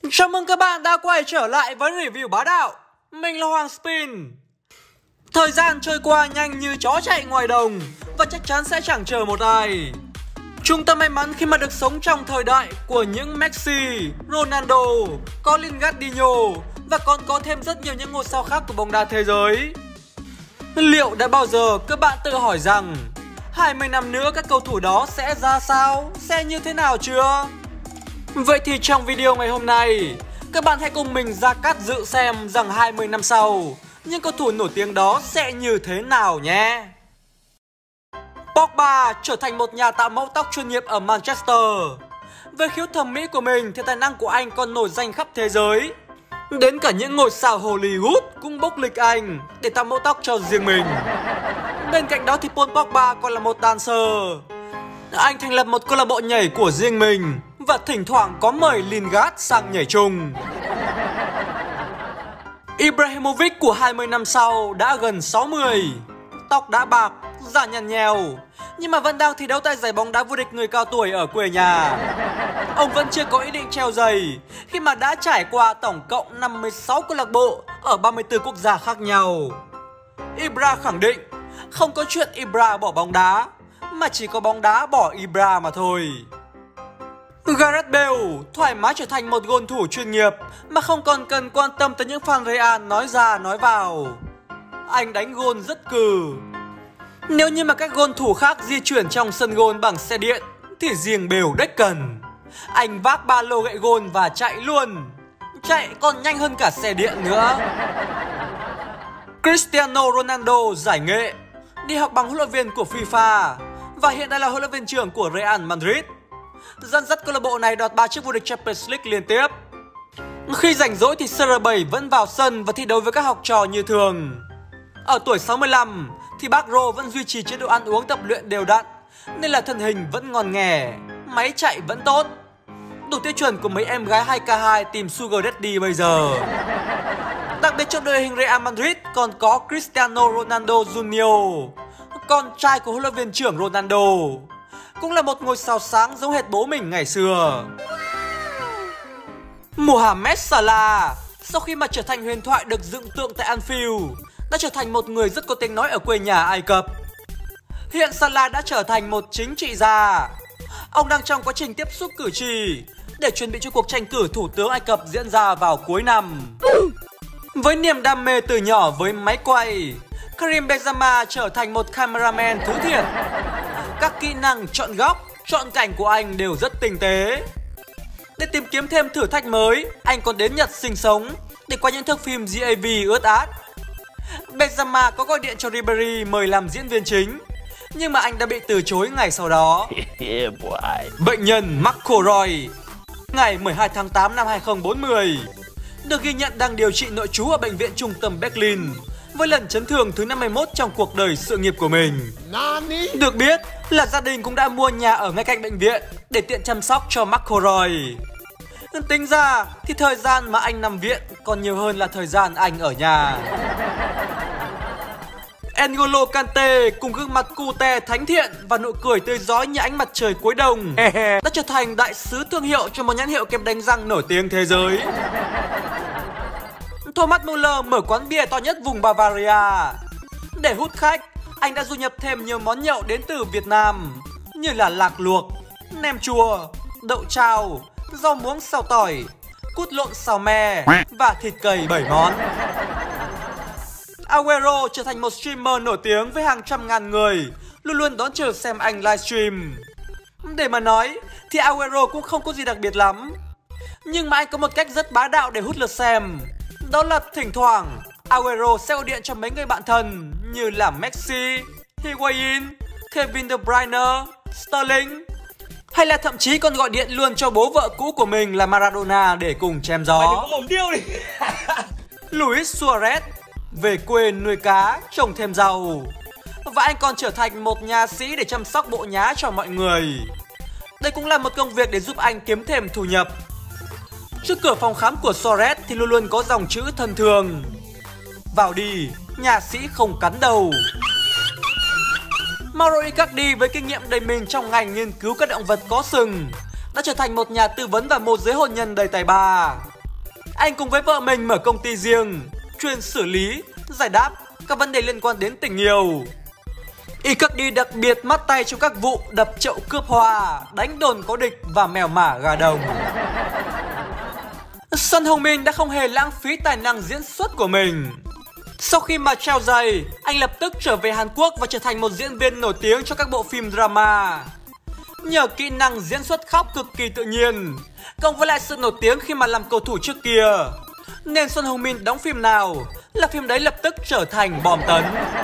Chào mừng các bạn đã quay trở lại với review bá đạo. Mình là Hoàng Spin. Thời gian trôi qua nhanh như chó chạy ngoài đồng, và chắc chắn sẽ chẳng chờ một ai. Chúng ta may mắn khi mà được sống trong thời đại của những Messi, Ronaldo, Colin Gardino và còn có thêm rất nhiều những ngôi sao khác của bóng đá thế giới. Liệu đã bao giờ các bạn tự hỏi rằng 20 năm nữa các cầu thủ đó sẽ ra sao, sẽ như thế nào chưa? Vậy thì trong video ngày hôm nay, các bạn hãy cùng mình ra cát dự xem rằng 20 năm sau những cầu thủ nổi tiếng đó sẽ như thế nào nhé. Pogba trở thành một nhà tạo mẫu tóc chuyên nghiệp ở Manchester. Với khiếu thẩm mỹ của mình thì tài năng của anh còn nổi danh khắp thế giới. Đến cả những ngôi sao Hollywood cũng bốc lịch anh để tạo mẫu tóc cho riêng mình. Bên cạnh đó thì Paul Pogba còn là một dancer. Anh thành lập một câu lạc bộ nhảy của riêng mình và thỉnh thoảng có mời Lingard sang nhảy chung. Ibrahimovic của 20 năm sau đã gần 60, tóc đã bạc, da nhăn nhèo, nhưng mà vẫn đang thi đấu tại giải bóng đá vô địch người cao tuổi ở quê nhà. Ông vẫn chưa có ý định treo giày khi mà đã trải qua tổng cộng 56 câu lạc bộ ở 34 quốc gia khác nhau. Ibra khẳng định không có chuyện Ibra bỏ bóng đá, mà chỉ có bóng đá bỏ Ibra mà thôi. Gareth Bale thoải mái trở thành một gôn thủ chuyên nghiệp mà không còn cần quan tâm tới những fan Real nói ra nói vào. Anh đánh gôn rất cừ. Nếu như mà các gôn thủ khác di chuyển trong sân gôn bằng xe điện thì riêng Bale đếch cần. Anh vác ba lô gậy gôn và chạy luôn. Chạy còn nhanh hơn cả xe điện nữa. Cristiano Ronaldo giải nghệ, đi học bằng huấn luyện viên của FIFA và hiện tại là huấn luyện viên trưởng của Real Madrid, dẫn dắt câu lạc bộ này đoạt 3 chiếc vô địch Champions League liên tiếp. Khi rảnh rỗi thì CR7 vẫn vào sân và thi đấu với các học trò như thường. Ở tuổi 65 thì bác Rô vẫn duy trì chế độ ăn uống tập luyện đều đặn, nên là thân hình vẫn ngon nghẻ, máy chạy vẫn tốt, đủ tiêu chuẩn của mấy em gái 2K2 tìm Sugar Daddy bây giờ. Đặc biệt trong đội hình Real Madrid còn có Cristiano Ronaldo Jr., con trai của huấn luyện viên trưởng Ronaldo, cũng là một ngôi sao sáng giống hệt bố mình ngày xưa. Mohamed Salah sau khi mà trở thành huyền thoại được dựng tượng tại Anfield đã trở thành một người rất có tiếng nói ở quê nhà Ai Cập. Hiện Salah đã trở thành một chính trị gia. Ông đang trong quá trình tiếp xúc cử tri để chuẩn bị cho cuộc tranh cử thủ tướng Ai Cập diễn ra vào cuối năm. Với niềm đam mê từ nhỏ với máy quay, Karim Benzema trở thành một cameraman thứ thiệt. Các kỹ năng chọn góc, chọn cảnh của anh đều rất tinh tế. Để tìm kiếm thêm thử thách mới, anh còn đến Nhật sinh sống để quay những thước phim GAV ướt át. Benzema có gọi điện cho Ribéry mời làm diễn viên chính, nhưng mà anh đã bị từ chối ngày sau đó. Bệnh nhân Marco Roy ngày 12 tháng 8 năm 2040 được ghi nhận đang điều trị nội trú ở bệnh viện trung tâm Berlin với lần chấn thương thứ 51 trong cuộc đời sự nghiệp của mình. Được biết là gia đình cũng đã mua nhà ở ngay cạnh bệnh viện để tiện chăm sóc cho Marco Roy. Tính ra thì thời gian mà anh nằm viện còn nhiều hơn là thời gian anh ở nhà. N'Golo Kante cùng gương mặt cute thánh thiện và nụ cười tươi rói như ánh mặt trời cuối đông đã trở thành đại sứ thương hiệu cho một nhãn hiệu kem đánh răng nổi tiếng thế giới. Thomas Müller mở quán bia to nhất vùng Bavaria. Để hút khách, anh đã du nhập thêm nhiều món nhậu đến từ Việt Nam như là lạc luộc, nem chua, đậu trao, rau muống xào tỏi, cút lộn xào me và thịt cầy 7 món. Aguero trở thành một streamer nổi tiếng với hàng trăm ngàn người luôn luôn đón chờ xem anh livestream. Để mà nói thì Aguero cũng không có gì đặc biệt lắm, nhưng mà anh có một cách rất bá đạo để hút lượt xem. Đó là thỉnh thoảng Aguero sẽ gọi điện cho mấy người bạn thân như là Messi, Higuain, Kevin De Bruyne, Sterling, hay là thậm chí còn gọi điện luôn cho bố vợ cũ của mình là Maradona để cùng chém gió. Luis Suarez về quê nuôi cá, trồng thêm rau. Và anh còn trở thành một nha sĩ để chăm sóc bộ nhá cho mọi người. Đây cũng là một công việc để giúp anh kiếm thêm thu nhập. Trước cửa phòng khám của Suarez thì luôn luôn có dòng chữ thân thương: vào đi, nhà sĩ không cắn đầu. Mauro Icardi với kinh nghiệm đầy mình trong ngành nghiên cứu các động vật có sừng đã trở thành một nhà tư vấn và môi giới hôn nhân đầy tài ba. Anh cùng với vợ mình mở công ty riêng, chuyên xử lý, giải đáp các vấn đề liên quan đến tình yêu. Icardi đặc biệt mắt tay trong các vụ đập chậu cướp hoa, đánh đồn có địch và mèo mả gà đồng. Son Heung-min đã không hề lãng phí tài năng diễn xuất của mình. Sau khi mà treo giày, anh lập tức trở về Hàn Quốc và trở thành một diễn viên nổi tiếng cho các bộ phim drama. Nhờ kỹ năng diễn xuất khóc cực kỳ tự nhiên, cộng với lại sự nổi tiếng khi mà làm cầu thủ trước kia, nên Son Heung-min đóng phim nào là phim đấy lập tức trở thành bom tấn.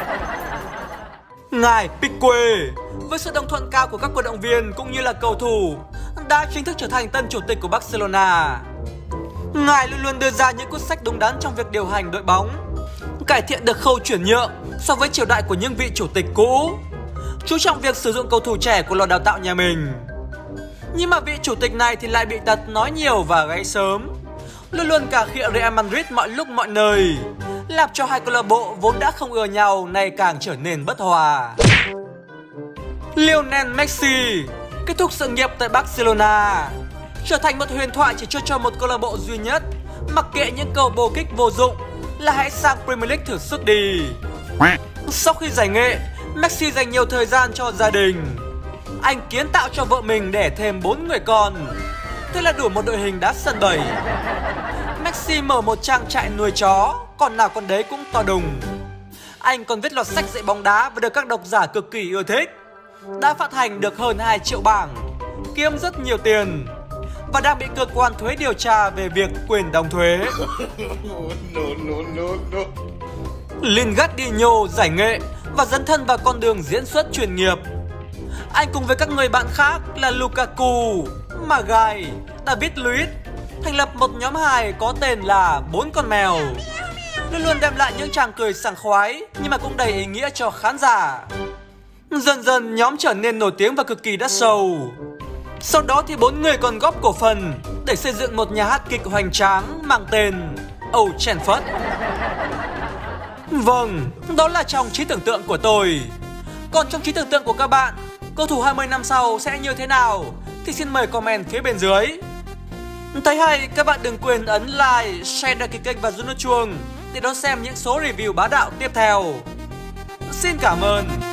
Ngài Pique với sự đồng thuận cao của các cổ động viên cũng như là cầu thủ đã chính thức trở thành tân chủ tịch của Barcelona. Ngài luôn luôn đưa ra những quyết sách đúng đắn trong việc điều hành đội bóng, cải thiện được khâu chuyển nhượng so với triều đại của những vị chủ tịch cũ, chú trọng việc sử dụng cầu thủ trẻ của lò đào tạo nhà mình. Nhưng mà vị chủ tịch này thì lại bị tật nói nhiều và gáy sớm, luôn luôn cà khịa Real Madrid mọi lúc mọi nơi, làm cho hai câu lạc bộ vốn đã không ưa nhau nay càng trở nên bất hòa. Lionel Messi kết thúc sự nghiệp tại Barcelona, trở thành một huyền thoại chỉ cho một câu lạc bộ duy nhất, mặc kệ những câu bồ kích vô dụng là hãy sang Premier League thử sức đi. Sau khi giải nghệ, Messi dành nhiều thời gian cho gia đình. Anh kiến tạo cho vợ mình đẻ thêm 4 người con, thế là đủ một đội hình đá sân bẩy. Messi mở một trang trại nuôi chó, con nào con đấy cũng to đùng. Anh còn viết loạt sách dạy bóng đá và được các độc giả cực kỳ ưa thích. Đã phát hành được hơn 2 triệu bảng, kiếm rất nhiều tiền và đang bị cơ quan thuế điều tra về việc quyền đóng thuế. Lingardinho giải nghệ và dấn thân vào con đường diễn xuất chuyên nghiệp. Anh cùng với các người bạn khác là Lukaku, Maguire, David Luiz thành lập một nhóm hài có tên là 4 con mèo, luôn luôn đem lại những tràng cười sảng khoái nhưng mà cũng đầy ý nghĩa cho khán giả. Dần dần nhóm trở nên nổi tiếng và cực kỳ đắt sâu. Sau đó thì 4 người còn góp cổ phần để xây dựng một nhà hát kịch hoành tráng mang tên Old Trafford. Vâng, đó là trong trí tưởng tượng của tôi. Còn trong trí tưởng tượng của các bạn, cầu thủ 20 năm sau sẽ như thế nào thì xin mời comment phía bên dưới. Thấy hay, các bạn đừng quên ấn like, share, đăng ký kênh và rung nút chuông để đón xem những số review bá đạo tiếp theo. Xin cảm ơn.